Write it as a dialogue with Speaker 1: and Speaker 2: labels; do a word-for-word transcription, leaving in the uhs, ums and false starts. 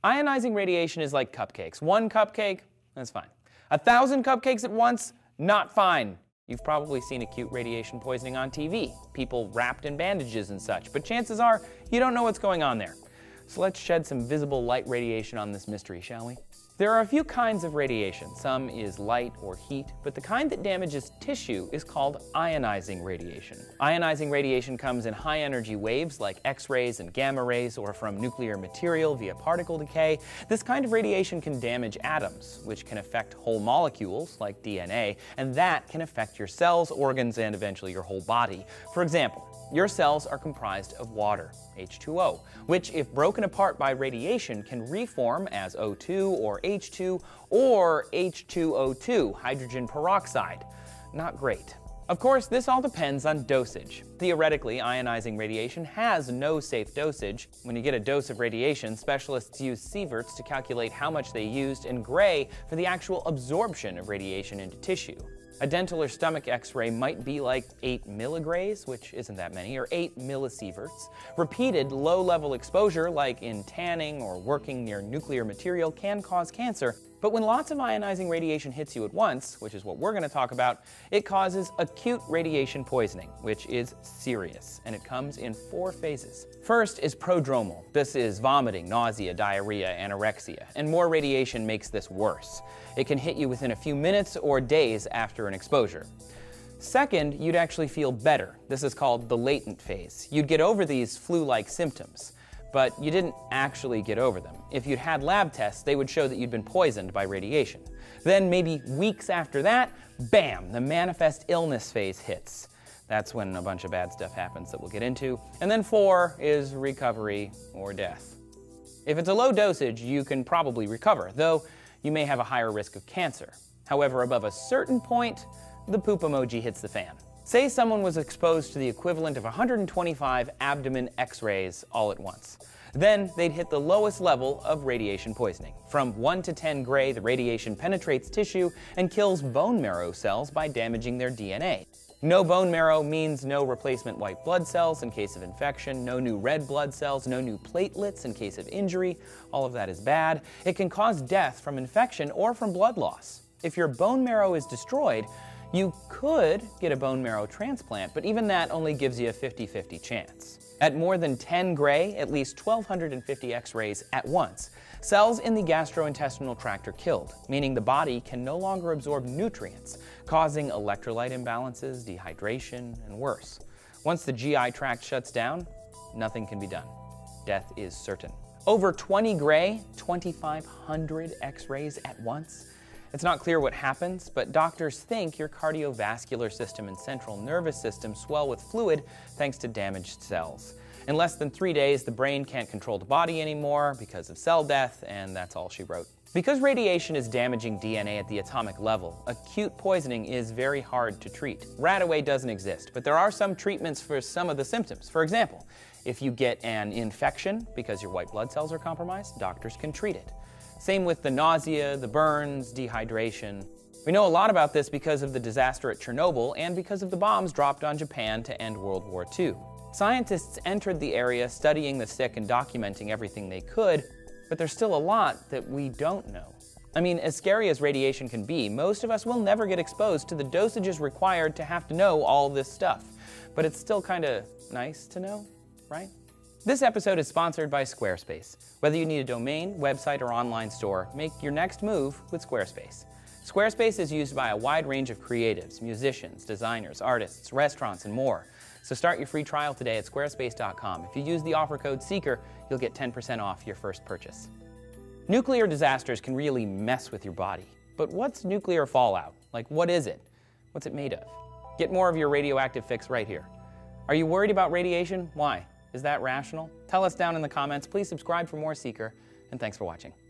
Speaker 1: Ionizing radiation is like cupcakes. One cupcake, that's fine. A thousand cupcakes at once, not fine. You've probably seen acute radiation poisoning on T V, people wrapped in bandages and such, but chances are you don't know what's going on there. So let's shed some visible light radiation on this mystery, shall we? There are a few kinds of radiation. Some is light or heat, but the kind that damages tissue is called ionizing radiation. Ionizing radiation comes in high energy waves like X-rays and gamma rays, or from nuclear material via particle decay. This kind of radiation can damage atoms, which can affect whole molecules like D N A, and that can affect your cells, organs, and eventually your whole body. For example, your cells are comprised of water, H two O, which if broken apart by radiation can reform as O two or H two or H two O two, hydrogen peroxide. Not great. Of course, this all depends on dosage. Theoretically, ionizing radiation has no safe dosage. When you get a dose of radiation, specialists use sieverts to calculate how much they used, and gray for the actual absorption of radiation into tissue. A dental or stomach X-ray might be like eight milligrays, which isn't that many, or eight millisieverts. Repeated low-level exposure, like in tanning or working near nuclear material, can cause cancer. But when lots of ionizing radiation hits you at once, which is what we're going to talk about, it causes acute radiation poisoning, which is serious, and it comes in four phases. First is prodromal. This is vomiting, nausea, diarrhea, anorexia, and more radiation makes this worse. It can hit you within a few minutes or days after an exposure. Second, you'd actually feel better. This is called the latent phase. You'd get over these flu-like symptoms, but you didn't actually get over them. If you'd had lab tests, they would show that you'd been poisoned by radiation. Then maybe weeks after that, bam, the manifest illness phase hits. That's when a bunch of bad stuff happens that we'll get into. And then four is recovery or death. If it's a low dosage, you can probably recover, though you may have a higher risk of cancer. However, above a certain point, the poop emoji hits the fan. Say someone was exposed to the equivalent of one hundred twenty-five abdomen X-rays all at once. Then they'd hit the lowest level of radiation poisoning. From one to ten gray, the radiation penetrates tissue and kills bone marrow cells by damaging their D N A. No bone marrow means no replacement white blood cells in case of infection, no new red blood cells, no new platelets in case of injury. All of that is bad. It can cause death from infection or from blood loss. If your bone marrow is destroyed, you could get a bone marrow transplant, but even that only gives you a fifty fifty chance. At more than ten gray, at least twelve fifty X-rays at once, cells in the gastrointestinal tract are killed, meaning the body can no longer absorb nutrients, causing electrolyte imbalances, dehydration, and worse. Once the G I tract shuts down, nothing can be done. Death is certain. Over twenty gray, twenty-five hundred X-rays at once? It's not clear what happens, but doctors think your cardiovascular system and central nervous system swell with fluid thanks to damaged cells. In less than three days, the brain can't control the body anymore because of cell death, and that's all she wrote. Because radiation is damaging D N A at the atomic level, acute poisoning is very hard to treat. Right-away doesn't exist, but there are some treatments for some of the symptoms. For example, if you get an infection because your white blood cells are compromised, doctors can treat it. Same with the nausea, the burns, dehydration. We know a lot about this because of the disaster at Chernobyl and because of the bombs dropped on Japan to end World War Two. Scientists entered the area studying the sick and documenting everything they could, but there's still a lot that we don't know. I mean, as scary as radiation can be, most of us will never get exposed to the dosages required to have to know all this stuff. But it's still kind of nice to know, right? This episode is sponsored by Squarespace. Whether you need a domain, website, or online store, make your next move with Squarespace. Squarespace is used by a wide range of creatives, musicians, designers, artists, restaurants, and more. So start your free trial today at squarespace dot com. If you use the offer code SEEKER, you'll get ten percent off your first purchase. Nuclear disasters can really mess with your body. But what's nuclear fallout? Like, what is it? What's it made of? Get more of your radioactive fix right here. Are you worried about radiation? Why? Is that rational? Tell us down in the comments. Please subscribe for more Seeker, and thanks for watching.